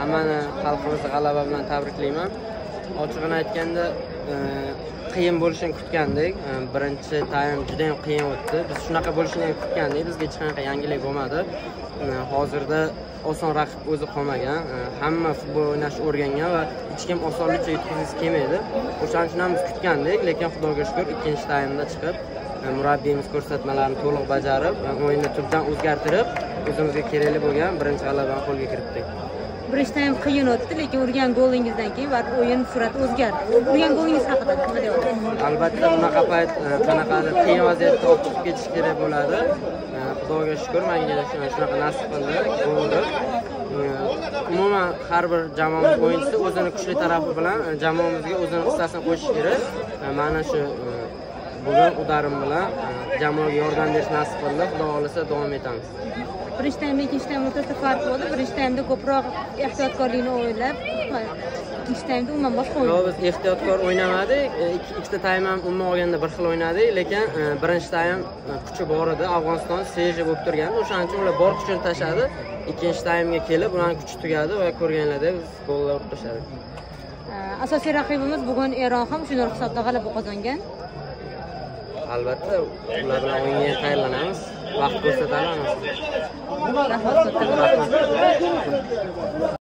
hammani xalqimizni g'alaba bilan tabriklayman. Ochig'ini aytganda, qiyin bo'lishini kutgandik. Birinchi taym juda ham qiyin o'tdi. Biz shunaqa bo'lishini ham kutgandik. Bizga hech qanaqa yangilik bo'lmadi. Hozirda oson raqib o'zi qolmagan. Hamma futbol o'ynashni o'rgangan va hech kim osonlikcha yutqazgisi kelmaydi. O'shaning uchun ham biz kutgandik, lekin Xudoga shukr ikkinchi taymda chiqib, murabbiyimiz ko'rsatmalarni to'liq bajarib, o'yinni tubdan o'zgartirib, o'zimizga kerakli bo'lgan birinchi g'alabani qo'lga kiritdik. Birinchi taym qiyin o'tdi, lekin urgan golingizdan keyin o'yin surati o'zgardi. Urgan golingiz haqida nima deyapsiz? Albatta, bunaqa payt qanaqadir qiyin vaziyatda olib chiqib ketish kerak bo'ladi. Xudoga shukr, menga shunaqa nasib qildi. Bo'ldi. Umuman har bir jamoamiz o'yinchisi o'zini kuchli tarafi bilan jamoamizga o'zini hissasini qo'shish kerak. Mana shu bugun udarim bilan jamoaga yordam berish nasib qildi. Xudo xolasa davom etamiz. Birinchi taymda ikkinchi taym o'rtasida farq bo'ldi. Birinchi taymda ko'proq ehtiyotkorlikni o'ylab, ikkinchi taymda umuman boshqa o'yin. Biz ehtiyotkor o'ynamadik. Ikkita taym ham umuman olganda bir xil o'ynadik, lekin birinchi taym kuchi bor edi. Afg'oniston seji bo'lib turgandi. O'shaning uchun ular bor kuchini tashladi. Ikkinchi taymga kelib, ularning kuchi tugadi va ko'rganlaridek biz gollar urib tashladik. Asosiy raqibimiz bugun Eron ham shunday hisobda g'alaba qozongan. Albatta, ular bilan o'yinga tayyorlanamiz. Vaqt ko'rsatamiz. Rahmat.